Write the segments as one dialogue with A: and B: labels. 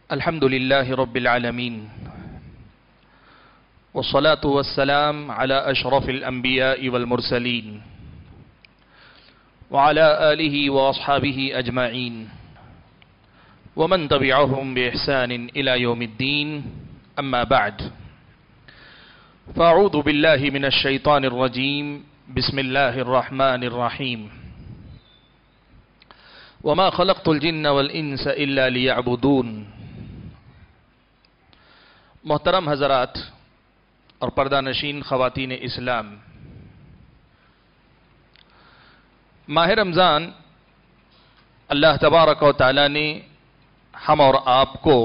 A: الحمد لله رب العالمين والصلاة والسلام على أشرف الأنبياء والمرسلين وعلى آله وأصحابه أجمعين ومن تبعهم بإحسان إلى يوم الدين أما بعد فأعوذ بالله من الشيطان الرجيم بسم الله الرحمن الرحيم وما خلقت الجن والإنس إلا ليعبدون۔ محترم حضرات اور پردہ نشین خواتین اسلام، ماہ رمضان اللہ تبارک و تعالی نے ہم اور آپ کو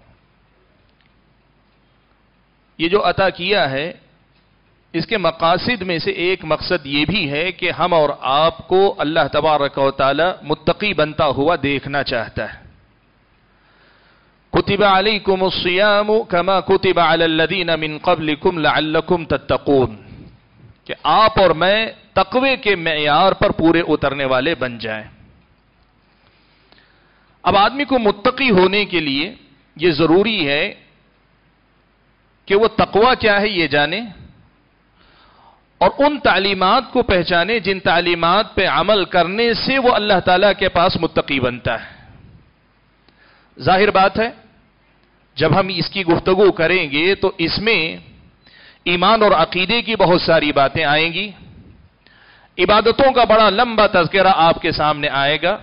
A: یہ جو عطا کیا ہے، اس کے مقاصد میں سے ایک مقصد یہ بھی ہے کہ ہم اور آپ کو اللہ تبارک و تعالی متقی بنتا ہوا دیکھنا چاہتا ہے۔ کتب علیکم الصیام کما کتب علی الذین من قبلکم لعلکم تتقون، کہ آپ اور میں تقوی کے معیار پر پورے اترنے والے بن جائیں۔ اب آدمی کو متقی ہونے کے لیے یہ ضروری ہے کہ وہ تقوی کیا ہے یہ جانے، اور ان تعلیمات کو پہچانے جن تعلیمات پہ عمل کرنے سے وہ اللہ تعالیٰ کے پاس متقی بنتا ہے۔ ظاہر بات ہے جب ہم اس کی گفتگو کریں گے تو اس میں ایمان اور عقیدے کی بہت ساری باتیں آئیں گی، عبادتوں کا بڑا لمبا تذکرہ آپ کے سامنے آئے گا،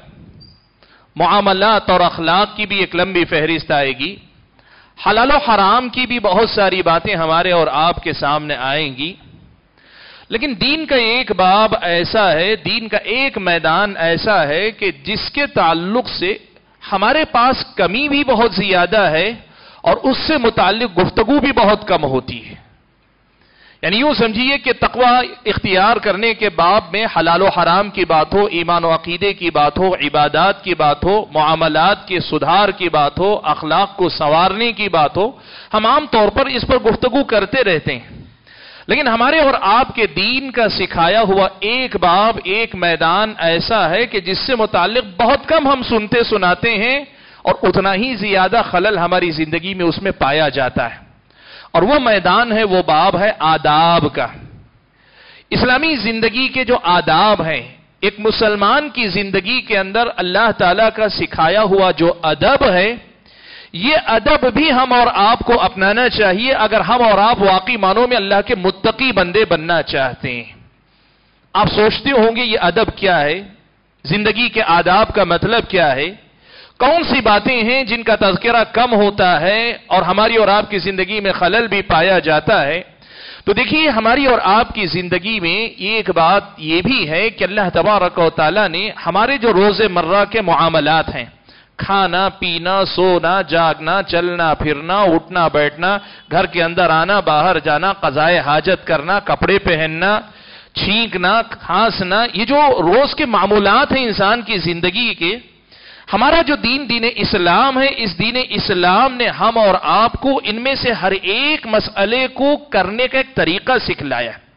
A: معاملات اور اخلاق کی بھی ایک لمبی فہرست آئے گی، حلال و حرام کی بھی بہت ساری باتیں ہمارے اور آپ کے سامنے آئیں گی۔ لیکن دین کا ایک باب ایسا ہے، دین کا ایک میدان ایسا ہے کہ جس کے تعلق سے ہمارے پاس کمی بھی بہت زیادہ ہے اور اس سے متعلق گفتگو بھی بہت کم ہوتی ہے۔ یعنی یوں سمجھیے کہ تقوی اختیار کرنے کے باب میں حلال و حرام کی بات ہو، ایمان و عقیدے کی بات ہو، عبادات کی بات ہو، معاملات کے سدھار کی بات ہو، اخلاق کو سنوارنے کی بات ہو، ہم عام طور پر اس پر گفتگو کرتے رہتے ہیں۔ لیکن ہمارے اور آپ کے دین کا سکھایا ہوا ایک باب، ایک میدان ایسا ہے کہ جس سے متعلق بہت کم ہم سنتے سناتے ہیں اور اتنا ہی زیادہ خلل ہماری زندگی میں اس میں پایا جاتا ہے، اور وہ میدان ہے، وہ باب ہے آداب کا۔ اسلامی زندگی کے جو آداب ہیں، ایک مسلمان کی زندگی کے اندر اللہ تعالیٰ کا سکھایا ہوا جو ادب ہے، یہ ادب بھی ہم اور آپ کو اپنانا چاہیے اگر ہم اور آپ واقعی معنوں میں اللہ کے متقی بندے بننا چاہتے ہیں۔ آپ سوچتے ہوں گے یہ ادب کیا ہے، زندگی کے آداب کا مطلب کیا ہے، کون سی باتیں ہیں جن کا تذکرہ کم ہوتا ہے اور ہماری اور آپ کی زندگی میں خلل بھی پایا جاتا ہے۔ تو دیکھیے ہماری اور آپ کی زندگی میں ایک بات یہ بھی ہے کہ اللہ تبارک و تعالیٰ نے ہمارے جو روز مرہ کے معاملات ہیں، کھانا پینا سونا جاگنا چلنا پھرنا اٹھنا بیٹھنا، گھر کے اندر آنا باہر جانا، قضائے حاجت کرنا، کپڑے پہننا، چھینکنا کھانسنا، یہ جو روز کے معمولات ہیں انسان کی زندگی کے، ہمارا جو دین اسلام ہے، اس دین اسلام نے ہم اور آپ کو ان میں سے ہر ایک مسئلے کو کرنے کا ایک طریقہ سکھلایا ہے۔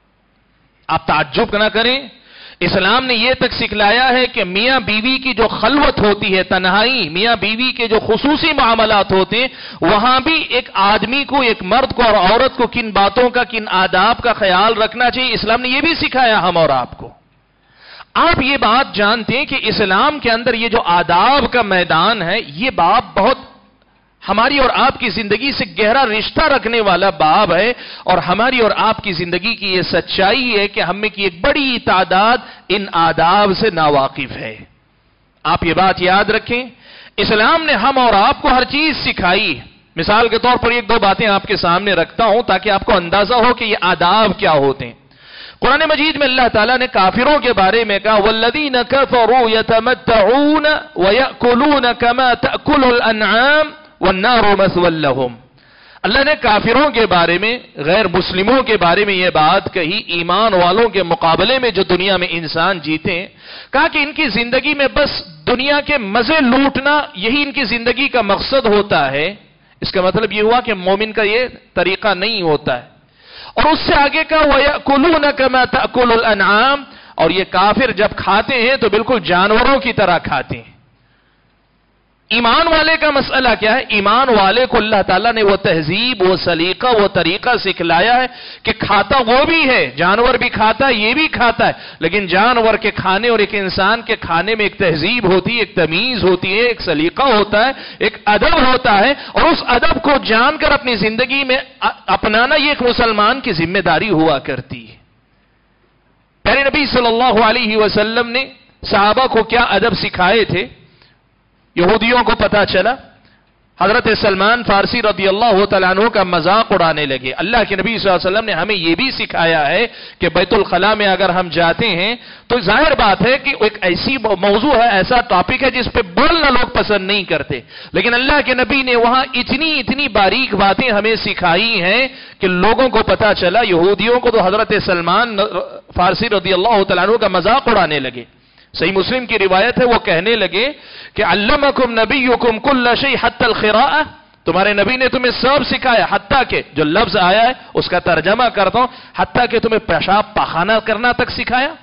A: آپ تعجب نہ کریں، اسلام نے یہ تک سکھلایا ہے کہ میاں بیوی کی جو خلوت ہوتی ہے، تنہائی، میاں بیوی کے جو خصوصی معاملات ہوتے ہیں، وہاں بھی ایک آدمی کو، ایک مرد کو اور عورت کو کن باتوں کا، کن آداب کا خیال رکھنا چاہیے، اسلام نے یہ بھی سکھایا ہم اور آپ کو۔ آپ یہ بات جانتے ہیں کہ اسلام کے اندر یہ جو آداب کا میدان ہے، یہ باب بہت ہماری اور آپ کی زندگی سے گہرا رشتہ رکھنے والا باب ہے، اور ہماری اور آپ کی زندگی کی یہ سچائی ہے کہ ہم میں کی ایک بڑی تعداد ان آداب سے ناواقف ہے۔ آپ یہ بات یاد رکھیں، اسلام نے ہم اور آپ کو ہر چیز سکھائی۔ مثال کے طور پر ایک دو باتیں آپ کے سامنے رکھتا ہوں تاکہ آپ کو اندازہ ہو کہ یہ آداب کیا ہوتے ہیں۔ قرآن مجید میں اللہ تعالیٰ نے کافروں کے بارے میں کہا وَالَّذِينَ كَفَرُوا يَتَمَتَّعُونَ وَيَأْكُلُونَ كَمَا تَأْكُلُ الْأَنْعَامُ وَالنَّارُ مَثْوًى لَهُمْ۔ اللہ نے کافروں کے بارے میں، غیر مسلموں کے بارے میں یہ بات کہی، ایمان والوں کے مقابلے میں جو دنیا میں انسان جیتے ہیں، کہا کہ ان کی زندگی میں بس دنیا کے مزے لوٹنا یہی ان کی زندگی کا مقصد ہوتا ہے۔ اس کا مطلب یہ ہوا کہ مومن کا یہ طریقہ نہیں ہوتا ہے۔ اور اس سے آگے کا وَيَأْكُلُونَ كَمَا تَأْكُلُ الْأَنْعَامُ، اور یہ کافر جب کھاتے ہیں تو بالکل جانوروں کی طرح کھاتے ہیں۔ ایمان والے کا مسئلہ کیا ہے؟ ایمان والے کو اللہ تعالیٰ نے وہ تہذیب، وہ سلیقہ، وہ طریقہ سکھلایا ہے کہ کھاتا وہ بھی ہے، جانور بھی کھاتا ہے، یہ بھی کھاتا ہے، لیکن جانور کے کھانے اور ایک انسان کے کھانے میں ایک تہذیب ہوتی ہے، ایک تمیز ہوتی ہے، ایک سلیقہ ہوتا ہے، ایک ادب ہوتا ہے، اور اس ادب کو جان کر اپنی زندگی میں اپنانا یہ ایک مسلمان کی ذمہ داری ہوا کرتی ہے۔ پیارے نبی صلی اللہ علیہ وسلم نے صحابہ کو کیا ادب سکھائے تھے؟ یہودیوں کو پتا چلا، حضرت سلمان فارسی رضی اللہ تعالیٰ عنہ کا مذاق اڑانے لگے۔ اللہ کے نبی صلی اللہ علیہ وسلم نے ہمیں یہ بھی سکھایا ہے کہ بیت الخلاء میں اگر ہم جاتے ہیں تو ظاہر بات ہے کہ ایک ایسی موضوع ہے، ایسا ٹاپک ہے جس پہ بولنا لوگ پسند نہیں کرتے، لیکن اللہ کے نبی نے وہاں اتنی باریک باتیں ہمیں سکھائی ہیں کہ لوگوں کو پتا چلا، یہودیوں کو تو حضرت سلمان فارسی رضی اللہ تعالیٰ عنہ کا مذاق اڑانے لگے۔ صحیح مسلم کی روایت ہے، وہ کہنے لگے کہ علمکم نبیکم کل شیء حتی القراءۃ، تمہارے نبی نے تمہیں سب سکھایا، حتیٰ کہ جو لفظ آیا ہے اس کا ترجمہ کرتا ہوں، حتیٰ کہ تمہیں پیشاب پخانہ کرنا تک سکھایا۔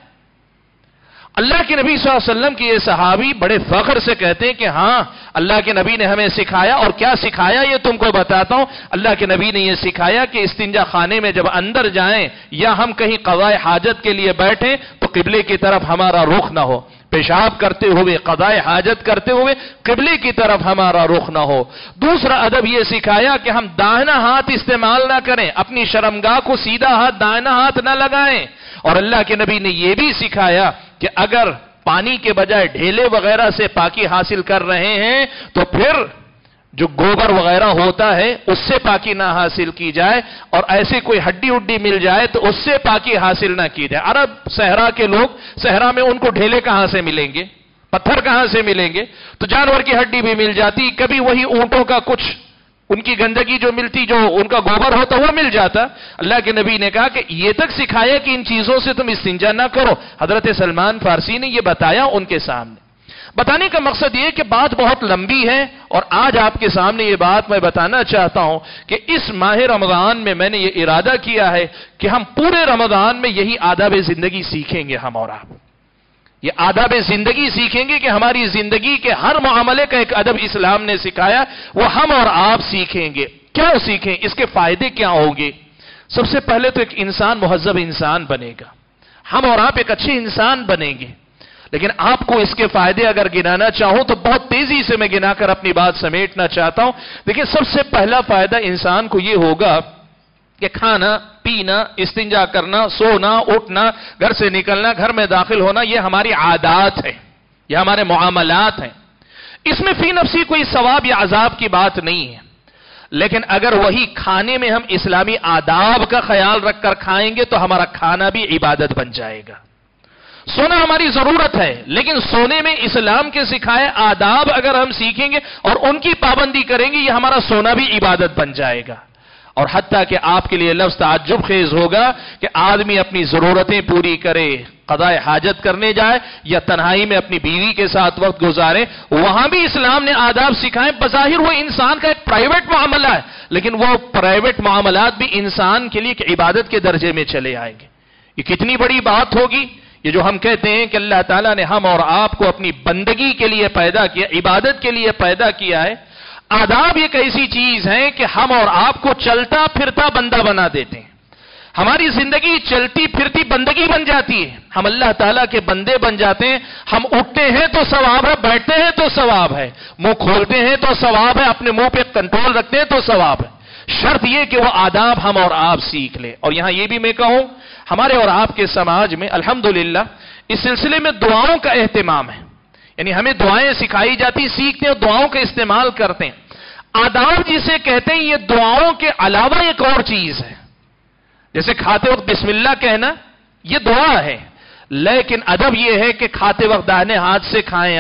A: اللہ کے نبی صلی اللہ علیہ وسلم کی یہ صحابی بڑے فخر سے کہتے ہیں کہ ہاں اللہ کے نبی نے ہمیں سکھایا، اور کیا سکھایا یہ تم کو بتاتا ہوں۔ اللہ کے نبی نے یہ سکھایا کہ استنجا خانے میں جب اندر جائیں یا ہم کہیں قضاء حاجت کے لیے بیٹھیں تو قبلے کی طرف ہمارا رخ نہ ہو، پیشاب کرتے ہوئے، قضاء حاجت کرتے ہوئے قبلے کی طرف ہمارا رخ نہ ہو۔ دوسرا ادب یہ سکھایا کہ ہم داہنا ہاتھ استعمال نہ کریں، اپنی شرمگاہ کو سیدھا ہاتھ داہنا ہاتھ نہ لگائیں، اور اللہ کے نبی نے یہ بھی سکھایا کہ اگر پانی کے بجائے ڈھیلے وغیرہ سے پاکی حاصل کر رہے ہیں تو پھر جو گوبر وغیرہ ہوتا ہے اس سے پاکی نہ حاصل کی جائے، اور ایسے کوئی ہڈی اڈی مل جائے تو اس سے پاکی حاصل نہ کی جائے۔ عرب صحرا کے لوگ، صحرا میں ان کو ڈھیلے کہاں سے ملیں گے، پتھر کہاں سے ملیں گے، تو جانور کی ہڈی بھی مل جاتی، کبھی وہی اونٹوں کا کچھ ان کی گندگی جو ملتی، جو ان کا گوبر ہوتا وہ مل جاتا۔ اللہ کے نبی نے کہا کہ یہ تک سکھایا کہ ان چیزوں سے تم استنجا نہ کرو۔ حضرت سلمان فارسی نے یہ بتایا ان کے سامنے۔ بتانے کا مقصد یہ کہ بات بہت لمبی ہے، اور آج آپ کے سامنے یہ بات میں بتانا چاہتا ہوں کہ اس ماہ رمضان میں میں نے یہ ارادہ کیا ہے کہ ہم پورے رمضان میں یہی آداب زندگی سیکھیں گے، ہم اور آپ یہ آداب زندگی سیکھیں گے کہ ہماری زندگی کے ہر معاملے کا ایک ادب اسلام نے سکھایا، وہ ہم اور آپ سیکھیں گے۔ کیوں سیکھیں؟ اس کے فائدے کیا ہوں گے؟ سب سے پہلے تو ایک انسان مہذب انسان بنے گا، ہم اور آپ ایک اچھے انسان بنیں گے۔ لیکن آپ کو اس کے فائدے اگر گنانا چاہوں تو بہت تیزی سے میں گنا کر اپنی بات سمیٹنا چاہتا ہوں۔ دیکھیں، سب سے پہلا فائدہ انسان کو یہ ہوگا کہ کھانا، پینا، استنجا کرنا، سونا، اٹھنا، گھر سے نکلنا، گھر میں داخل ہونا، یہ ہماری عادات ہے، یہ ہمارے معاملات ہیں۔ اس میں فی نفسی کوئی ثواب یا عذاب کی بات نہیں ہے، لیکن اگر وہی کھانے میں ہم اسلامی آداب کا خیال رکھ کر کھائیں گے تو ہمارا کھانا بھی عبادت بن جائے گا۔ سونا ہماری ضرورت ہے، لیکن سونے میں اسلام کے سکھائے آداب اگر ہم سیکھیں گے اور ان کی پابندی کریں گے، یہ ہمارا سونا بھی عبادت بن جائے گا۔ اور حتیٰ کہ آپ کے لیے لفظ تعجب خیز ہوگا کہ آدمی اپنی ضرورتیں پوری کرے، قضاء حاجت کرنے جائے یا تنہائی میں اپنی بیوی کے ساتھ وقت گزارے، وہاں بھی اسلام نے آداب سکھائے۔ بظاہر وہ انسان کا ایک پرائیویٹ معاملہ ہے، لیکن وہ پرائیویٹ معاملات بھی انسان کے لیے ایک عبادت کے درجے میں چلے آئیں گے۔ یہ کتنی بڑی بات ہوگی، یہ جو ہم کہتے ہیں کہ اللہ تعالیٰ نے ہم اور آپ کو اپنی بندگی کے لیے پیدا کیا، عبادت کے لیے پیدا کیا ہے۔ آداب ایک ایسی چیز ہے کہ ہم اور آپ کو چلتا پھرتا بندہ بنا دیتے ہیں۔ ہماری زندگی چلتی پھرتی بندگی بن جاتی ہے، ہم اللہ تعالیٰ کے بندے بن جاتے ہیں۔ ہم اٹھتے ہیں تو ثواب ہے، بیٹھتے ہیں تو ثواب ہے، منہ کھولتے ہیں تو ثواب ہے، اپنے منہ پہ کنٹرول رکھتے ہیں تو ثواب ہے۔ شرط یہ کہ وہ آداب ہم اور آپ سیکھ لیں۔ اور یہاں یہ بھی میں کہوں، ہمارے اور آپ کے سماج میں الحمدللہ اس سلسلے میں دعاؤں کا اہتمام ہے، یعنی ہمیں دعائیں سکھائی جاتی، سیکھتے ہیں، دعاؤں کا استعمال کرتے ہیں۔ آداب جسے کہتے ہیں یہ دعاؤں کے علاوہ ایک اور چیز ہے، جیسے کھاتے وقت بسم اللہ کہنا یہ دعا ہے، لیکن ادب یہ ہے کہ کھاتے وقت داہنے ہاتھ سے کھائیں،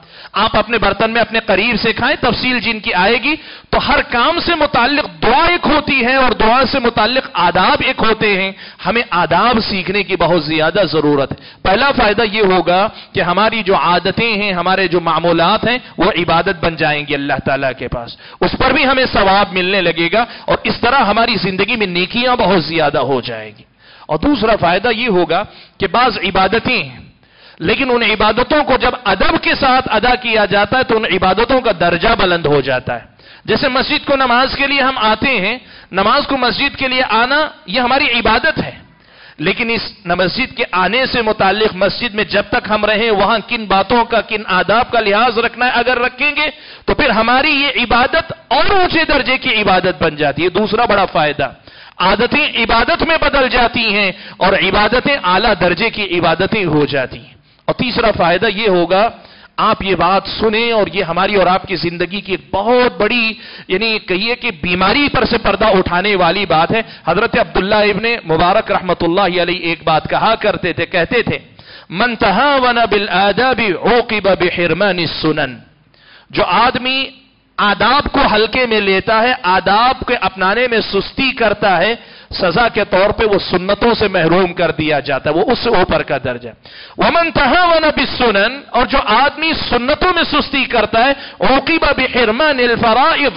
A: آپ اپنے برتن میں اپنے قریب سے کھائیں، تفصیل جن کی آئے گی۔ تو ہر کام سے متعلق دعا ایک ہوتی ہے اور دعا سے متعلق آداب ایک ہوتے ہیں۔ ہمیں آداب سیکھنے کی بہت زیادہ ضرورت ہے۔ پہلا فائدہ یہ ہوگا کہ ہماری جو عادتیں ہیں، ہمارے جو معمولات ہیں، وہ عبادت بن جائیں گی اللہ تعالیٰ کے پاس، اس پر بھی ہمیں ثواب ملنے لگے گا، اور اس طرح ہماری زندگی میں نیکیاں بہت زیادہ ہو جائے گی۔ اور دوسرا فائدہ یہ ہوگا کہ بعض عبادتیں ہیں لیکن ان عبادتوں کو جب ادب کے ساتھ ادا کیا جاتا ہے تو ان عبادتوں کا درجہ بلند ہو جاتا ہے. جیسے مسجد کو نماز کے لیے ہم آتے ہیں، نماز کو مسجد کے لیے آنا یہ ہماری عبادت ہے، لیکن اس مسجد کے آنے سے متعلق مسجد میں جب تک ہم رہیں وہاں کن باتوں کا، کن آداب کا لحاظ رکھنا ہے اگر رکھیں گے تو پھر ہماری یہ عبادت اور اونچے درجے کی عبادت بن جاتی ہے. دوسرا بڑا فائدہ، عادتیں عبادت میں بدل جاتی ہیں اور عبادتیں اعلیٰ درجے کی عبادتیں ہو جاتی ہیں. اور تیسرا فائدہ یہ ہوگا، آپ یہ بات سنیں اور یہ ہماری اور آپ کی زندگی کی ایک بہت بڑی یعنی کہیے کہ بیماری پر سے پردہ اٹھانے والی بات ہے. حضرت عبداللہ ابن مبارک رحمت اللہ علیہ ایک بات کہا کرتے تھے، کہتے تھے من تہاون بالآداب عوقب بحرمان السنن. جو آدمی آداب کو ہلکے میں لیتا ہے، آداب کے اپنانے میں سستی کرتا ہے، سزا کے طور پہ وہ سنتوں سے محروم کر دیا جاتا ہے، وہ اس سے اوپر کا درجہ. ومن تہاون بالسنن، اور جو آدمی سنتوں میں سستی کرتا ہے، عوقب بحرمان الفرائض،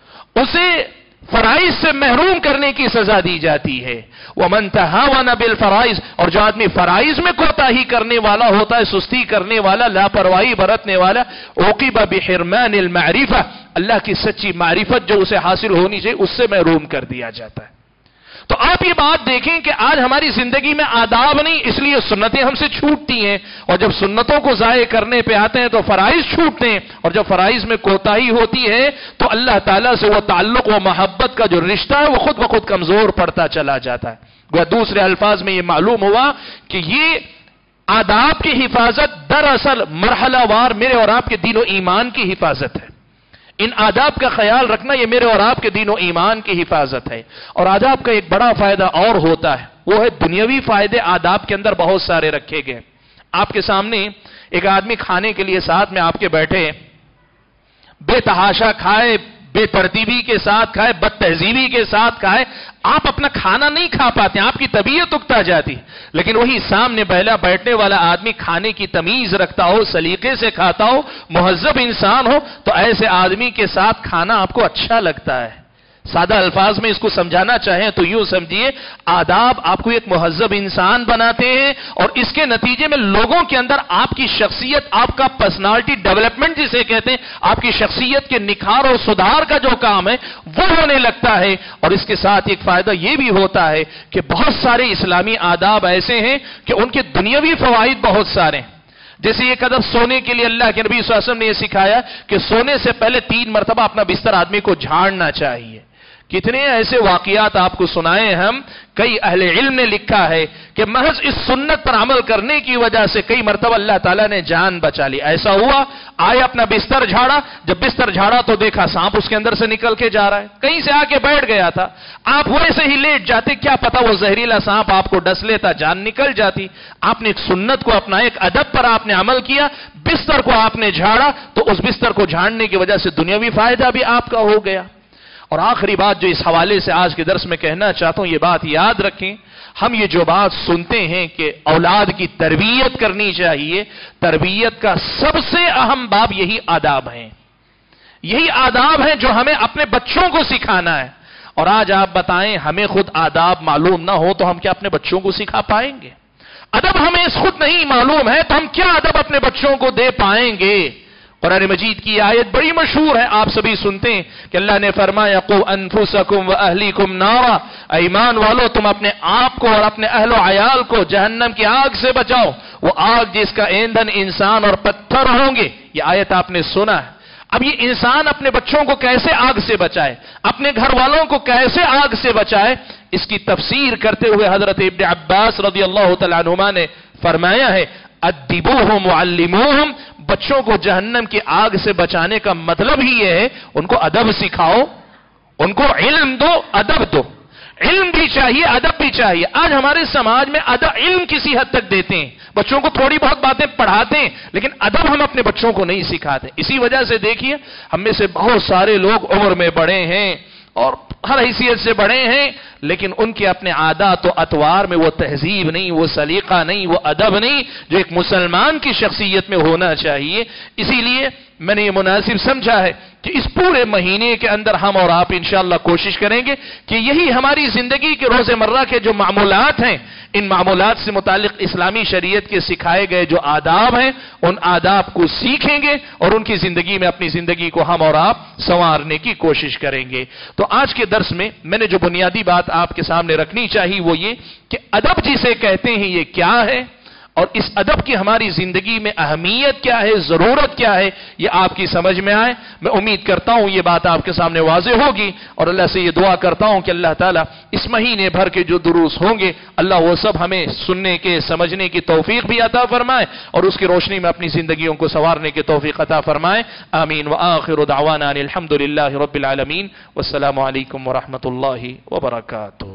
A: اسے فرائض سے محروم کرنے کی سزا دی جاتی ہے. ومن تہاون بالفرائض، اور جو آدمی فرائض میں کوتاہی کرنے والا ہوتا ہے، سستی کرنے والا، لاپرواہی برتنے والا، عوقب بحرمان المعرفہ، اللہ کی سچی معرفت جو اسے حاصل ہونی چاہیے اس سے محروم کر دیا جاتا ہے. تو آپ یہ بات دیکھیں کہ آج ہماری زندگی میں آداب نہیں، اس لیے سنتیں ہم سے چھوٹتی ہیں، اور جب سنتوں کو ضائع کرنے پہ آتے ہیں تو فرائض چھوٹتے ہیں، اور جب فرائض میں کوتاہی ہوتی ہے تو اللہ تعالیٰ سے وہ تعلق و محبت کا جو رشتہ ہے وہ خود بخود کمزور پڑتا چلا جاتا ہے. دوسرے الفاظ میں یہ معلوم ہوا کہ یہ آداب کی حفاظت دراصل مرحلہ وار میرے اور آپ کے دین و ایمان کی حفاظت ہے. ان آداب کا خیال رکھنا یہ میرے اور آپ کے دین و ایمان کی حفاظت ہے. اور آداب کا ایک بڑا فائدہ اور ہوتا ہے، وہ ہے دنیاوی فائدے آداب کے اندر بہت سارے رکھے گئے. آپ کے سامنے ایک آدمی کھانے کے لیے ساتھ میں آپ کے بیٹھے، بے تحاشا کھائے، بے ترتیبی کے ساتھ کھائے، بد تہذیبی کے ساتھ کھائے، آپ اپنا کھانا نہیں کھا پاتے، آپ کی طبیعت اکتا جاتی. لیکن وہی سامنے پہلا بیٹھنے والا آدمی کھانے کی تمیز رکھتا ہو، سلیقے سے کھاتا ہو، مہذب انسان ہو، تو ایسے آدمی کے ساتھ کھانا آپ کو اچھا لگتا ہے. سادہ الفاظ میں اس کو سمجھانا چاہیں تو یوں سمجھیے، آداب آپ کو ایک مہذب انسان بناتے ہیں، اور اس کے نتیجے میں لوگوں کے اندر آپ کی شخصیت، آپ کا پرسنالٹی ڈیولپمنٹ جسے کہتے ہیں، آپ کی شخصیت کے نکھار اور سدھار کا جو کام ہے وہ ہونے لگتا ہے. اور اس کے ساتھ ایک فائدہ یہ بھی ہوتا ہے کہ بہت سارے اسلامی آداب ایسے ہیں کہ ان کے دنیاوی فوائد بہت سارے ہیں. جیسے ایک ادب سونے کے لیے اللہ کے نبی صلی اللہ علیہ وسلم نے یہ سکھایا کہ سونے سے پہلے 3 مرتبہ اپنا بستر آدمی کو جھاڑنا چاہیے. کتنے ایسے واقعات آپ کو سنائے ہم، کئی اہل علم نے لکھا ہے کہ محض اس سنت پر عمل کرنے کی وجہ سے کئی مرتبہ اللہ تعالیٰ نے جان بچا لی. ایسا ہوا، آئے اپنا بستر جھاڑا، جب بستر جھاڑا تو دیکھا سانپ اس کے اندر سے نکل کے جا رہا ہے، کہیں سے آ کے بیٹھ گیا تھا، آپ ویسے ہی لیٹ جاتے، کیا پتا وہ زہریلا سانپ آپ کو ڈس لیتا، جان نکل جاتی. آپ نے ایک سنت کو اپنا، ایک ادب پر آپ نے عمل کیا، بستر کو آپ نے جھاڑا، تو اس بستر کو جھاڑنے کی وجہ سے دنیاوی فائدہ بھی آپ کا ہو گیا. اور آخری بات جو اس حوالے سے آج کے درس میں کہنا چاہتا ہوں، یہ بات یاد رکھیں، ہم یہ جو بات سنتے ہیں کہ اولاد کی تربیت کرنی چاہیے، تربیت کا سب سے اہم باب یہی آداب ہیں. یہی آداب ہیں جو ہمیں اپنے بچوں کو سکھانا ہے. اور آج آپ بتائیں، ہمیں خود آداب معلوم نہ ہو تو ہم کیا اپنے بچوں کو سکھا پائیں گے؟ ادب ہمیں خود نہیں معلوم ہے تو ہم کیا ادب اپنے بچوں کو دے پائیں گے؟ قرآن مجید کی آیت بڑی مشہور ہے، آپ سبھی سنتے ہیں کہ اللہ نے فرمایا قُوْ أَنفُسَكُمْ وَأَهْلِكُمْ نَارًا، ایمان والو تم اپنے آپ کو اور اپنے اہل و عیال کو جہنم کی آگ سے بچاؤ، وہ آگ جس کا ایندھن انسان اور پتھر ہوں گے. یہ آیت آپ نے سنا ہے. اب یہ انسان اپنے بچوں کو کیسے آگ سے بچائے، اپنے گھر والوں کو کیسے آگ سے بچائے، اس کی تفسیر کرتے ہوئے حضرت ابن عباس رضی اللہ تعالیٰ عنہما نے فرمایا ہے ادبوہم وعلموہم، بچوں کو جہنم کی آگ سے بچانے کا مطلب ہی یہ ہے ان کو ادب سکھاؤ، ان کو علم دو، ادب دو. علم بھی چاہیے، ادب بھی چاہیے. آج ہمارے سماج میں علم کسی حد تک دیتے ہیں، بچوں کو تھوڑی بہت باتیں پڑھاتے ہیں، لیکن ادب ہم اپنے بچوں کو نہیں سکھاتے. اسی وجہ سے دیکھیے ہم میں سے بہت سارے لوگ عمر میں بڑے ہیں اور ہر حیثیت سے بڑے ہیں، لیکن ان کے اپنے عادات و اطوار میں وہ تہذیب نہیں، وہ سلیقہ نہیں، وہ ادب نہیں جو ایک مسلمان کی شخصیت میں ہونا چاہیے. اسی لیے میں نے یہ مناسب سمجھا ہے کہ اس پورے مہینے کے اندر ہم اور آپ انشاءاللہ کوشش کریں گے کہ یہی ہماری زندگی کے روزمرہ کے جو معمولات ہیں، ان معمولات سے متعلق اسلامی شریعت کے سکھائے گئے جو آداب ہیں ان آداب کو سیکھیں گے اور ان کی زندگی میں اپنی زندگی کو ہم اور آپ سنوارنے کی کوشش کریں گے۔ تو آج کے درس میں میں نے جو بنیادی بات آپ کے سامنے رکھنی چاہیے وہ یہ کہ ادب جسے کہتے ہیں یہ کیا ہے، اور اس ادب کی ہماری زندگی میں اہمیت کیا ہے، ضرورت کیا ہے، یہ آپ کی سمجھ میں آئے۔ میں امید کرتا ہوں یہ بات آپ کے سامنے واضح ہوگی، اور اللہ سے یہ دعا کرتا ہوں کہ اللہ تعالیٰ اس مہینے بھر کے جو دروس ہوں گے اللہ وہ سب ہمیں سننے کے سمجھنے کی توفیق بھی عطا فرمائے اور اس کی روشنی میں اپنی زندگیوں کو سنوارنے کی توفیق عطا فرمائے۔ آمین وآخر دعوانا ان الحمد للہ رب العالمین، والسلام علیکم ورحمۃ اللہ وبرکاتہ۔